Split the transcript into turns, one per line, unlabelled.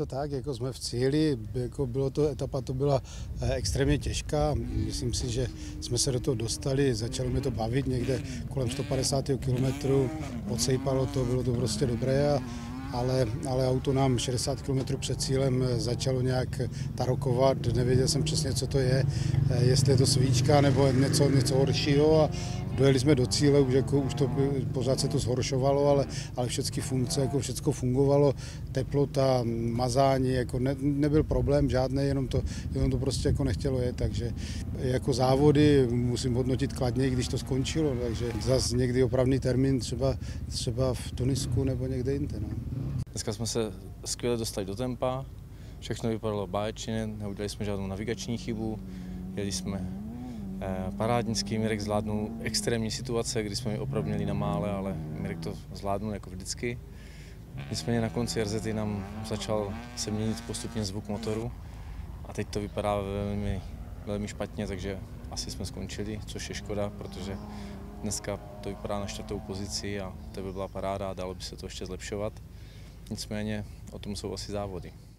to tak, jako jsme v cíli, jako etapa to byla extrémně těžká, myslím si, že jsme se do toho dostali, začalo mě to bavit někde kolem 150 kilometrů, odsejpalo to, bylo to prostě dobré, ale auto nám 60 km před cílem začalo nějak tarokovat, nevěděl jsem přesně, co to je, jestli je to svíčka nebo něco horšího a dojeli jsme do cíle, už to pořád se to zhoršovalo, ale všechny funkce, jako všechno fungovalo, teplota, mazání, jako nebyl problém žádný, jenom to prostě jako nechtělo jet, takže jako závody musím hodnotit kladně, když to skončilo, takže zase někdy opravný termín třeba v Tunisku nebo někde jinde. No.
Dneska jsme se skvěle dostali do tempa, všechno vypadalo báječně, neudělali jsme žádnou navigační chybu, jeli jsme parádnický, Mirek zvládnul extrémní situace, kdy jsme mi opravdu měli na mále, ale Mirek to zvládnul jako vždycky. Nicméně na konci RZ nám začal se měnit postupně zvuk motoru a teď to vypadá velmi špatně, takže asi jsme skončili, což je škoda, protože dneska to vypadá na 4. pozici a to by byla paráda a dalo by se to ještě zlepšovat. Nicméně o tom jsou asi závody.